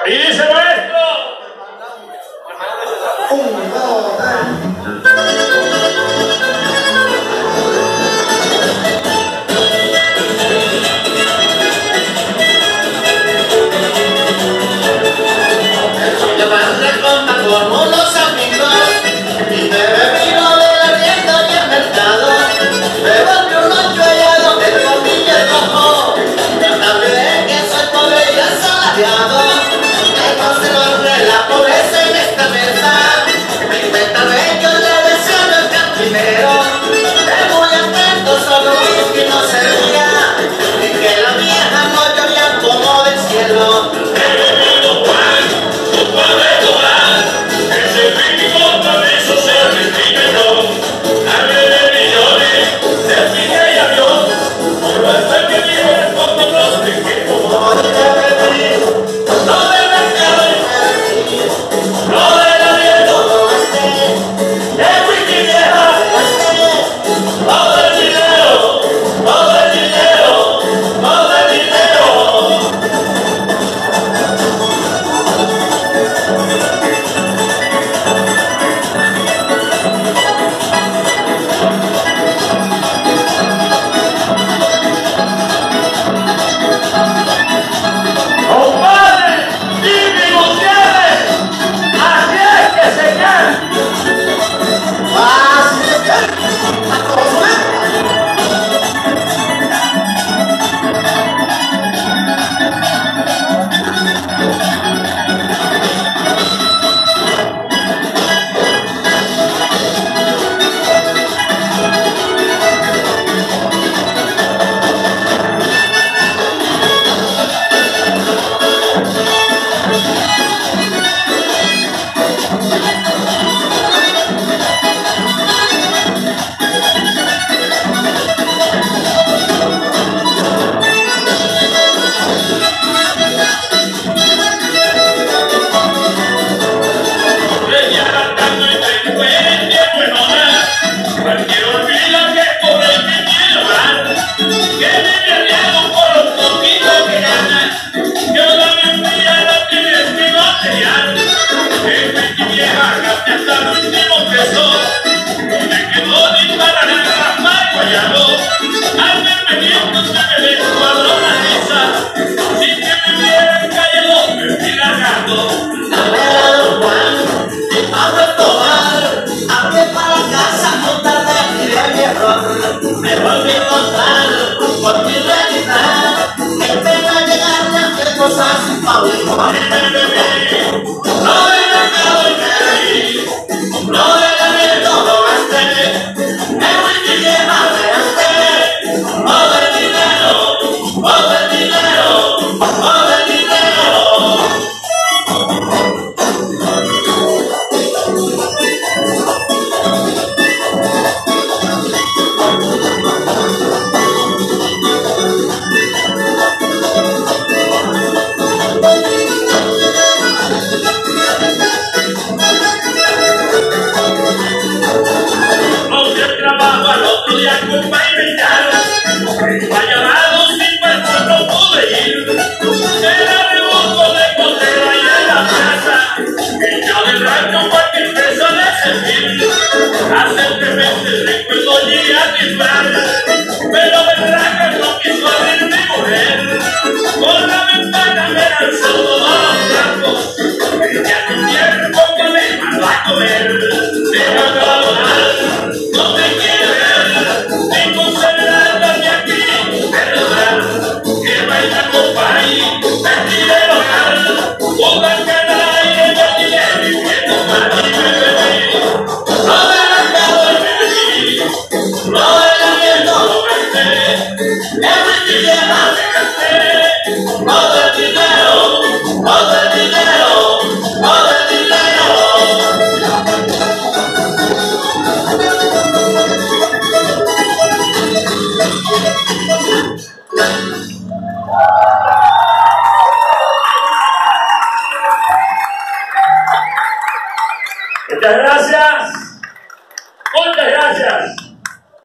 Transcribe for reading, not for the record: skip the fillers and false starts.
Ahí dice maestro. 1, 2, 3. Como los amigos y me vino del arriendo y el mercado, me volvió un ocho allá donde el bombillo es rojo, tratando de que soy pobre y asalariado, que no se logre la pobreza en esta mesa, me inventan ellos le deseo el cantinero, de muy atento solo que no servía, y que la vieja no llovía como del cielo. Muchas gracias.